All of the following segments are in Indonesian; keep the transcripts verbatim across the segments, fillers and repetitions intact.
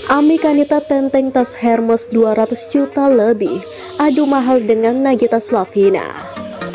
Ami Kanita tenteng tas Hermes dua ratus juta lebih, adu mahal dengan Nagita Slavina.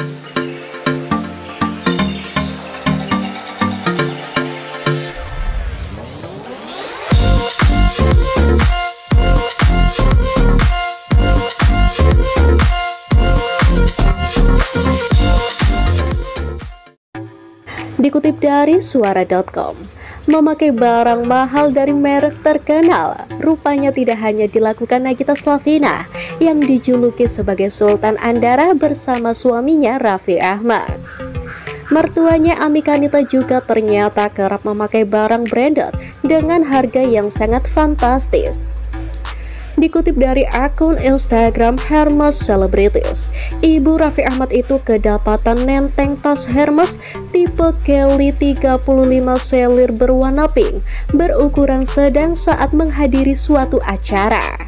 Dikutip dari suara titik com, memakai barang mahal dari merek terkenal rupanya tidak hanya dilakukan Nagita Slavina yang dijuluki sebagai Sultan Andara bersama suaminya Raffi Ahmad. Mertuanya Ami Kanita juga ternyata kerap memakai barang branded dengan harga yang sangat fantastis. Dikutip dari akun Instagram Hermes Celebrities, ibu Raffi Ahmad itu kedapatan nenteng tas Hermes tipe Kelly tiga puluh lima selir berwarna pink berukuran sedang saat menghadiri suatu acara.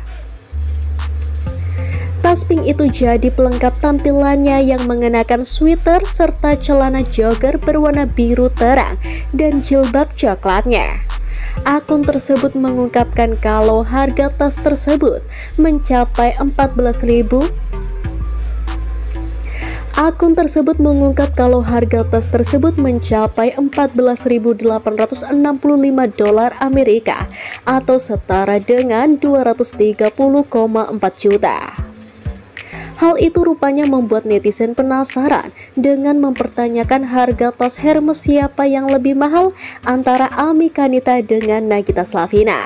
Tas pink itu jadi pelengkap tampilannya yang mengenakan sweater serta celana jogger berwarna biru terang dan jilbab coklatnya. Akun tersebut mengungkapkan kalau harga tas tersebut mencapai empat belas ribu. Akun tersebut mengungkap kalau harga tas tersebut mencapai empat belas ribu delapan ratus enam puluh lima dolar Amerika atau setara dengan dua ratus tiga puluh koma empat juta. Hal itu rupanya membuat netizen penasaran dengan mempertanyakan harga tas Hermes siapa yang lebih mahal antara Ami Kanita dengan Nagita Slavina.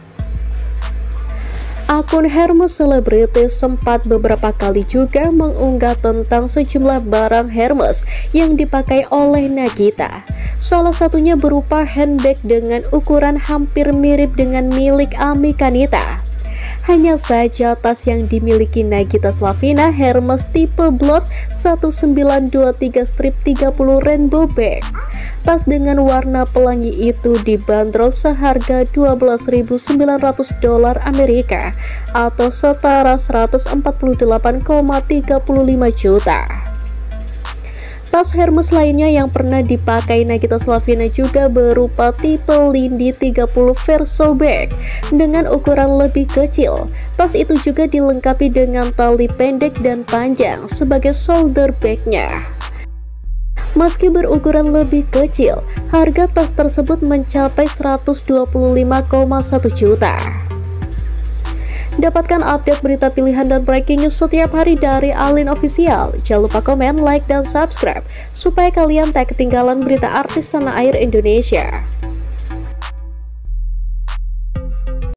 Akun Hermes Celebrities sempat beberapa kali juga mengunggah tentang sejumlah barang Hermes yang dipakai oleh Nagita. Salah satunya berupa handbag dengan ukuran hampir mirip dengan milik Ami Kanita. Hanya saja tas yang dimiliki Nagita Slavina Hermes tipe Blood satu sembilan dua tiga tiga nol Rainbow Bag. Tas dengan warna pelangi itu dibanderol seharga dua belas ribu sembilan ratus dolar Amerika atau setara seratus empat puluh delapan koma tiga lima juta. Tas Hermes lainnya yang pernah dipakai Nagita Slavina juga berupa tipe Lindy tiga puluh Verso Bag dengan ukuran lebih kecil. Tas itu juga dilengkapi dengan tali pendek dan panjang sebagai shoulder bagnya. Meski berukuran lebih kecil, harga tas tersebut mencapai seratus dua puluh lima koma satu juta. Dapatkan update berita pilihan dan breaking news setiap hari dari Alin Official. Jangan lupa komen, like, dan subscribe supaya kalian tak ketinggalan berita artis tanah air Indonesia.